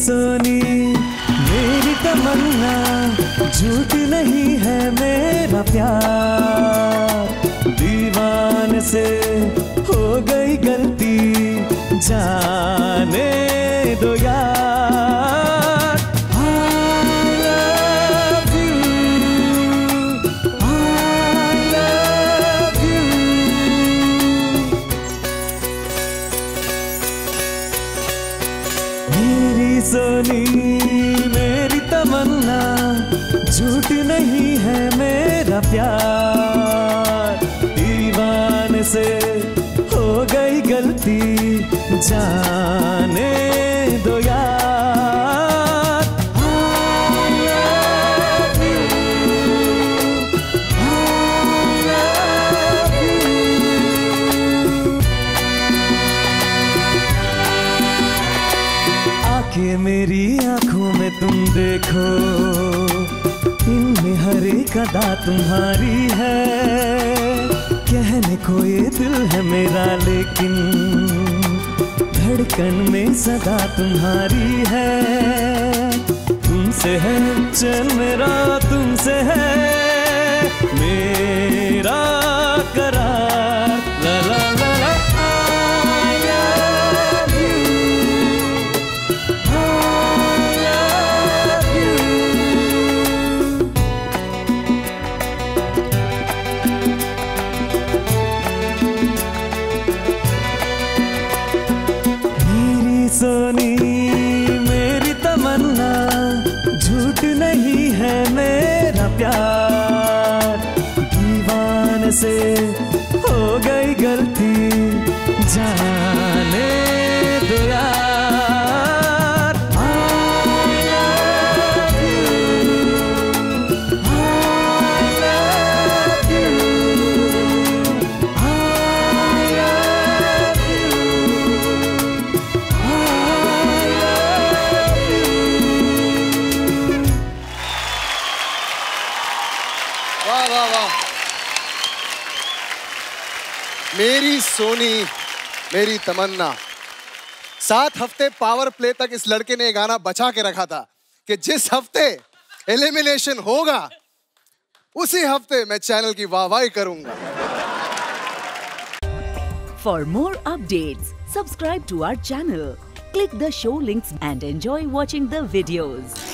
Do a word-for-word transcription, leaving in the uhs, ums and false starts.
सोनी मेरी तमन्ना, झूठ नहीं है मेरा प्यार। दीवान से हो गई गलती, जाने दो यार। I love you, I love you। मेरी सोनी मेरी तमन्ना, झूठ नहीं है मेरा प्यार। दीवान से हो गई गलती, जाने दो यार। I love you, I love you। आके मेरी आंखों में तुम देखो, इनमें हर एक अदा तुम्हारी है। कहने को ये दिल है मेरा, लेकिन धड़कन में सदा तुम्हारी है। तुमसे है चैन मेरा, तुमसे है मेरा करार। ला ला ला ला। I love you, I love you। मेरी सोनी मेरी तमन्ना, झूठ नहीं है मेरा प्यार। दीवान से हो गई गलती, जाने दो यार। I love you, I love you, I love you, I love you। वाह वाह वाह। मेरी सोनी मेरी तमन्ना। सात हफ्ते पावर प्ले तक इस लड़के ने ये गाना बचा के रखा था कि जिस हफ्ते एलिमिनेशन होगा उसी हफ्ते मैं चैनल की वाहवाही करूंगा। For more updates, subscribe to our channel, click the show links and enjoy watching the videos.